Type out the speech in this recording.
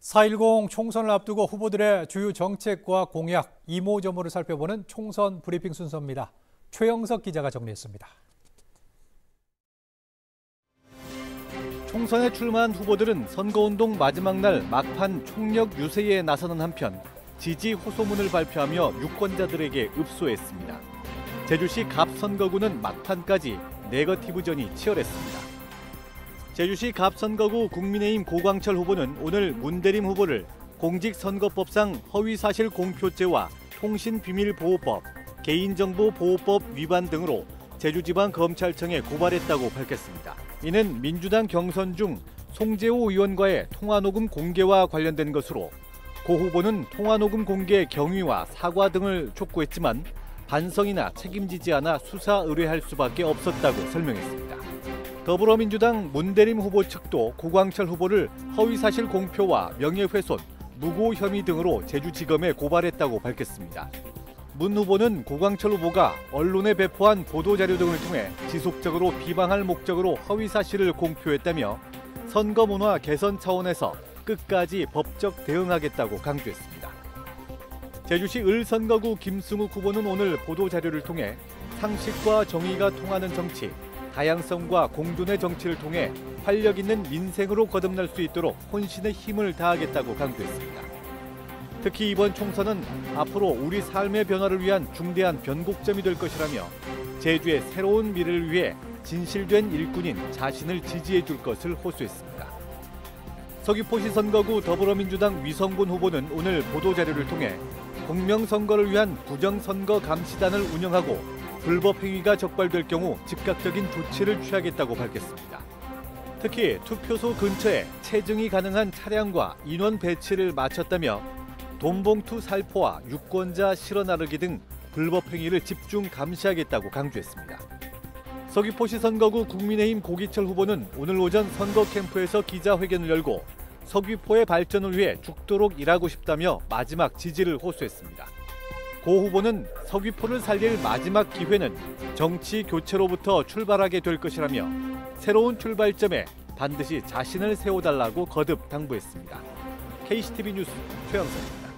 4.10 총선을 앞두고 후보들의 주요 정책과 공약, 이모저모를 살펴보는 총선 브리핑 순서입니다. 최영석 기자가 정리했습니다. 총선에 출마한 후보들은 선거운동 마지막 날 막판 총력 유세에 나서는 한편 지지 호소문을 발표하며 유권자들에게 읍소했습니다. 제주시 갑선거구는 막판까지 네거티브전이 치열했습니다. 제주시 갑선거구 국민의힘 고광철 후보는 오늘 문대림 후보를 공직선거법상 허위사실 공표죄와 통신비밀보호법, 개인정보보호법 위반 등으로 제주지방검찰청에 고발했다고 밝혔습니다. 이는 민주당 경선 중 송재호 의원과의 통화녹음 공개와 관련된 것으로 고 후보는 통화녹음 공개 경위와 사과 등을 촉구했지만 반성이나 책임지지 않아 수사 의뢰할 수밖에 없었다고 설명했습니다. 더불어민주당 문대림 후보 측도 고광철 후보를 허위사실 공표와 명예훼손, 무고 혐의 등으로 제주지검에 고발했다고 밝혔습니다. 문 후보는 고광철 후보가 언론에 배포한 보도자료 등을 통해 지속적으로 비방할 목적으로 허위사실을 공표했다며 선거 문화 개선 차원에서 끝까지 법적 대응하겠다고 강조했습니다. 제주시 을선거구 김승욱 후보는 오늘 보도자료를 통해 상식과 정의가 통하는 정치, 다양성과 공존의 정치를 통해 활력 있는 민생으로 거듭날 수 있도록 혼신의 힘을 다하겠다고 강조했습니다. 특히 이번 총선은 앞으로 우리 삶의 변화를 위한 중대한 변곡점이 될 것이라며 제주의 새로운 미래를 위해 진실된 일꾼인 자신을 지지해 줄 것을 호소했습니다. 서귀포시 선거구 더불어민주당 위성군 후보는 오늘 보도자료를 통해 공명선거를 위한 부정선거 감시단을 운영하고 불법 행위가 적발될 경우 즉각적인 조치를 취하겠다고 밝혔습니다. 특히 투표소 근처에 체증이 가능한 차량과 인원 배치를 마쳤다며 돈봉투 살포와 유권자 실어 나르기 등 불법 행위를 집중 감시하겠다고 강조했습니다. 서귀포시 선거구 국민의힘 고기철 후보는 오늘 오전 선거 캠프에서 기자회견을 열고 서귀포의 발전을 위해 죽도록 일하고 싶다며 마지막 지지를 호소했습니다. 고 후보는 서귀포를 살릴 마지막 기회는 정치 교체로부터 출발하게 될 것이라며 새로운 출발점에 반드시 자신을 세워달라고 거듭 당부했습니다. KCTV 뉴스 최영석입니다.